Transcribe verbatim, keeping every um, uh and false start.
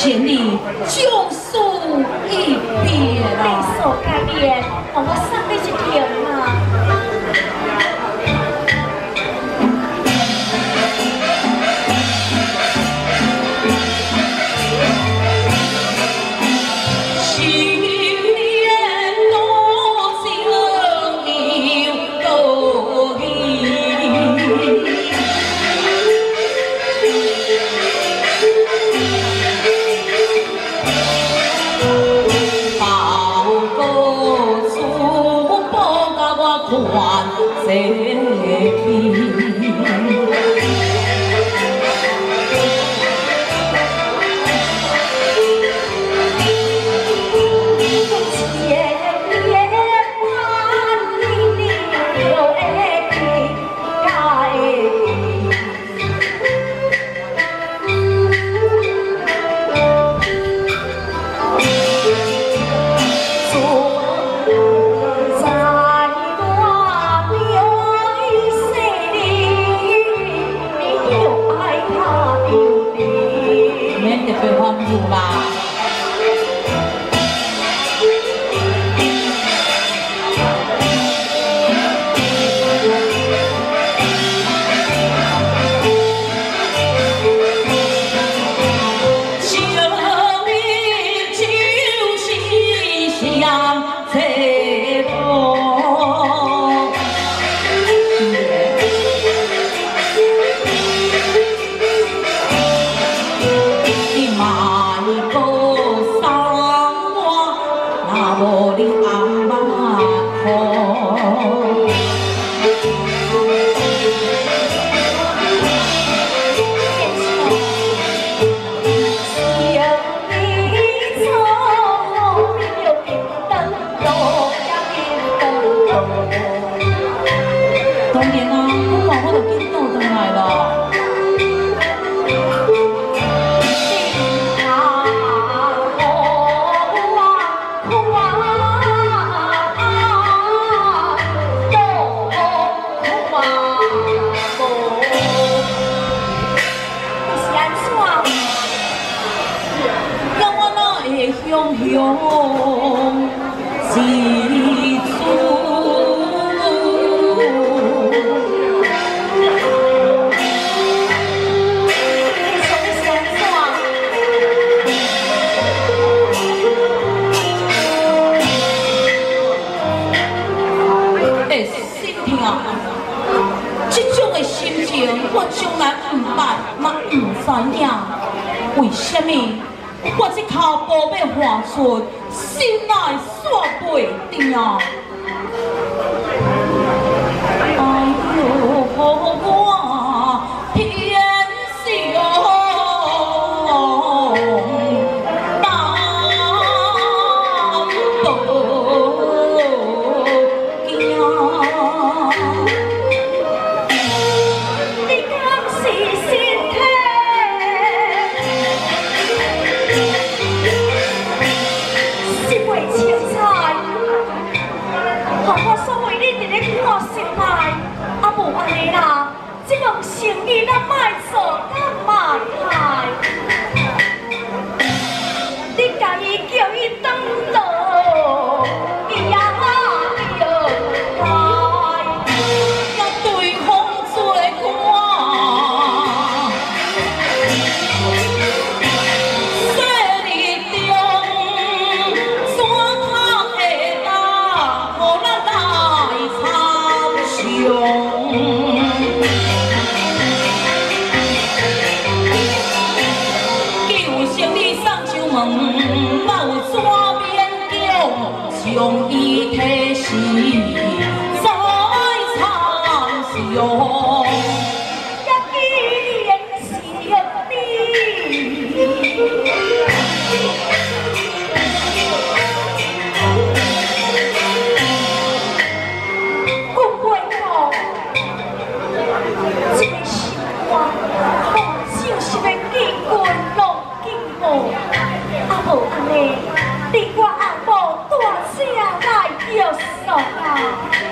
千里救赎一别啦。 你所改变，让我送你一条啊。 为什么我这脚步要换出，心内煞袂定啊？哎呦，我偏想难生意咱卖做甲卖歹，你家己叫伊转落，伊也要来，也对方做官。细日中，山头下打，互咱来参详。 某纸面叫将伊提示，再参详。也记念是你，我袂讲，这个是我，我就是要见君落见我。 啊无安尼，你我阿母大声来约束啊！